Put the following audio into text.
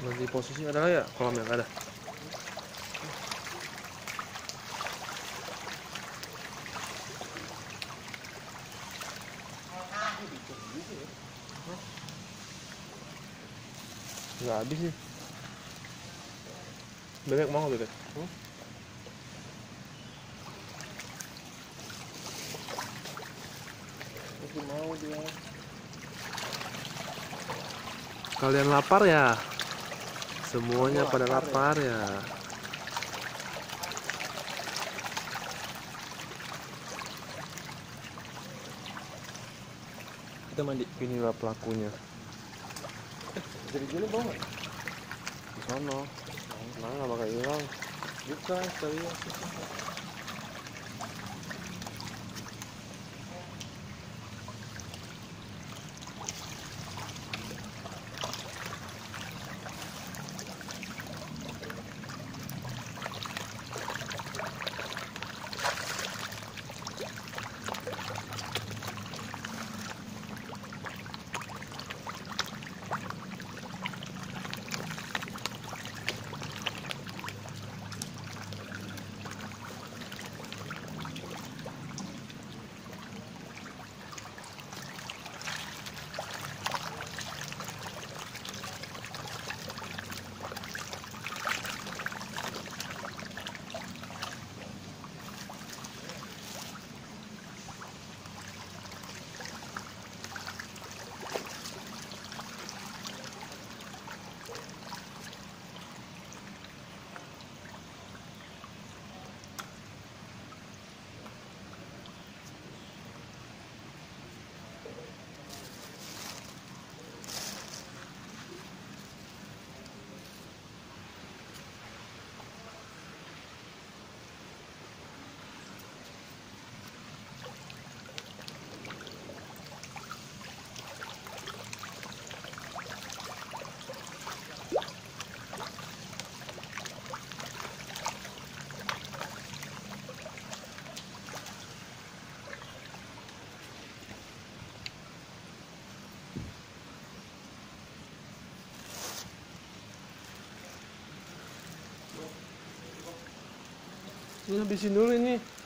Nanti posisi ada nggak ya kolamnya? Nggak ada. Nggak habis nih. Bebek mau nggak bebek? Masih mau dia. Kalian lapar ya? Semuanya pada lapar ya. Kita mandi. Inilah pelakunya. Jadi gini bau nggak? Di sono. Nah, nggak bakal hilang. Bukan, sekalian. Ini habisin dulu ini.